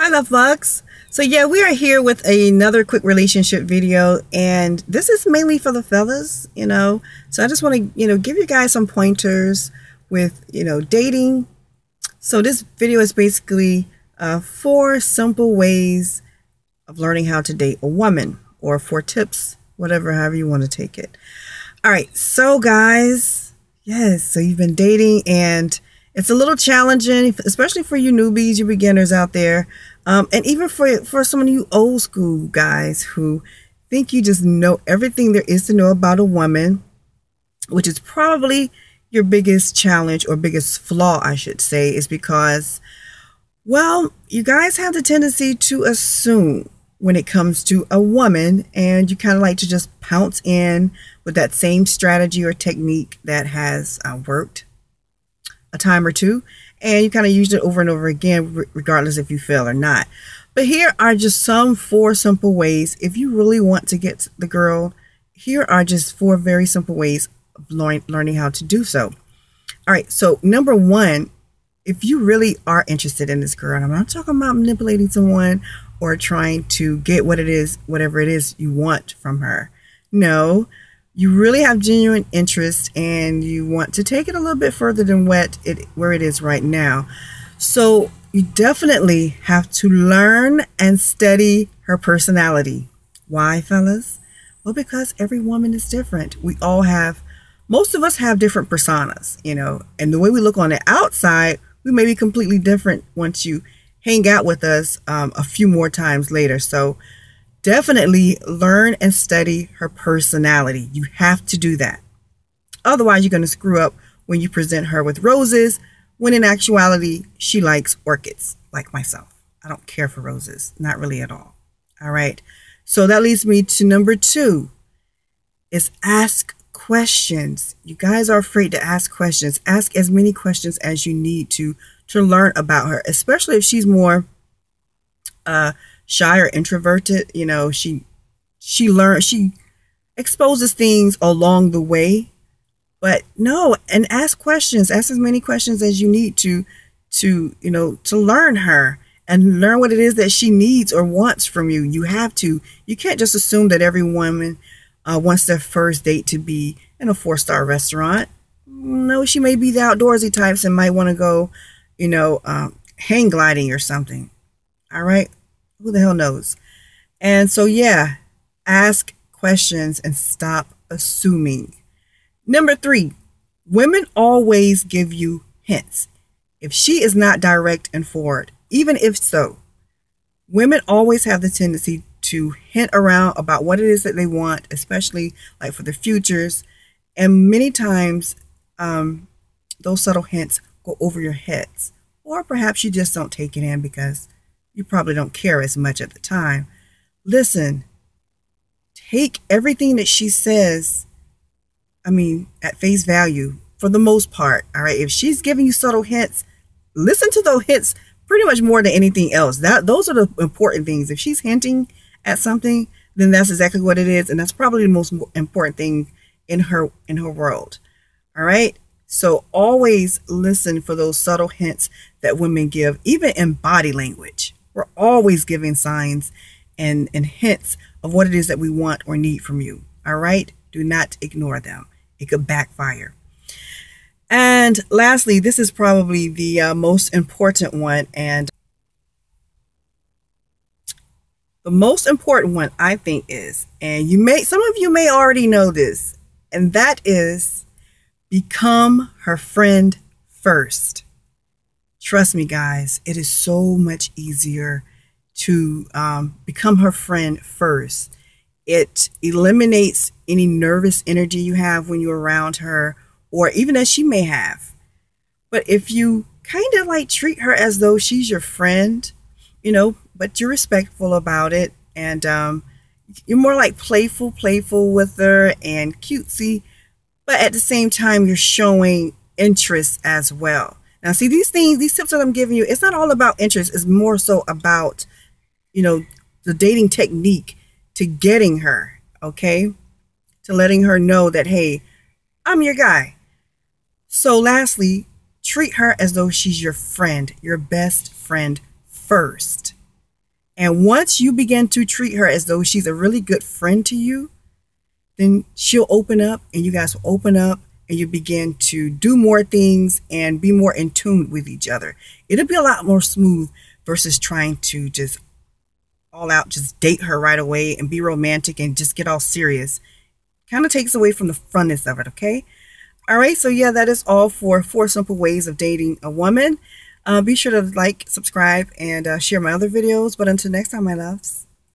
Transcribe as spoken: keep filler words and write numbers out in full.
Hi, love bugs. So yeah, we are here with another quick relationship video, and this is mainly for the fellas, you know. So I just want to, you know, give you guys some pointers with, you know, dating. So this video is basically uh, four simple ways of learning how to date a woman, or four tips, whatever, however you want to take it. All right, so guys, yes, so you've been dating and it's a little challenging, especially for you newbies, you beginners out there. Um, and even for, for some of you old school guys who think you just know everything there is to know about a woman, which is probably your biggest challenge or biggest flaw, I should say, is because, well, you guys have the tendency to assume when it comes to a woman, and you kind of like to just pounce in with that same strategy or technique that has uh, worked a time or two, and you kind of use it over and over again, regardless if you fail or not. But here are just some four simple ways. If you really want to get the girl, here are just four very simple ways of learn, learning how to do so. All right, so number one, if you really are interested in this girl, and I'm not talking about manipulating someone or trying to get what it is, whatever it is you want from her. No, you really have genuine interest and you want to take it a little bit further than what it where it is right now. So you definitely have to learn and study her personality. Why, fellas? Well, because every woman is different. We all have, most of us have different personas, you know, and the way we look on the outside, we may be completely different once you hang out with us um, a few more times later. So definitely learn and study her personality. You have to do that. Otherwise, you're going to screw up when you present her with roses, when in actuality, she likes orchids, like myself. I don't care for roses, not really at all. All right. So that leads me to number two, is ask questions. You guys are afraid to ask questions. Ask as many questions as you need to to learn about her, especially if she's more uh, shy or introverted. You know, she she learns, she exposes things along the way. But no, and ask questions. Ask as many questions as you need to to you know to learn her and learn what it is that she needs or wants from you. You have to. You can't just assume that every woman uh, wants their first date to be in a four-star restaurant. No, she may be the outdoorsy types and might want to go, you know, um, hang gliding or something. All right. Who the hell knows? And so, yeah, ask questions and stop assuming. Number three, women always give you hints. If she is not direct and forward, even if so, women always have the tendency to hint around about what it is that they want, especially like for the futures. And many times, um, those subtle hints go over your heads, or perhaps you just don't take it in because you probably don't care as much at the time. Listen, take everything that she says, I mean, at face value for the most part. All right. If she's giving you subtle hints, listen to those hints pretty much more than anything else. That those are the important things. If she's hinting at something, then that's exactly what it is. And that's probably the most important thing in her, in her world. All right. So always listen for those subtle hints that women give, even in body language. We're always giving signs and, and hints of what it is that we want or need from you. All right. Do not ignore them. It could backfire. And lastly, this is probably the uh, most important one. And the most important one, I think, is, and you may, some of you may already know this, and that is become her friend first. Trust me, guys, it is so much easier to um, become her friend first. It eliminates any nervous energy you have when you're around her, or even that she may have. But if you kind of like treat her as though she's your friend, you know, but you're respectful about it, and um, you're more like playful, playful with her and cutesy, but at the same time, you're showing interest as well. Now, see, these things, these tips that I'm giving you, it's not all about interest. It's more so about, you know, the dating technique to getting her, okay? To letting her know that, hey, I'm your guy. So lastly, treat her as though she's your friend, your best friend first. And once you begin to treat her as though she's a really good friend to you, then she'll open up and you guys will open up and you begin to do more things and be more in tune with each other. It'll be a lot more smooth versus trying to just all out, just date her right away and be romantic and just get all serious. Kind of takes away from the funness of it, okay? All right, so yeah, that is all for four simple ways of dating a woman. Uh, be sure to like, subscribe, and uh, share my other videos. But until next time, my loves.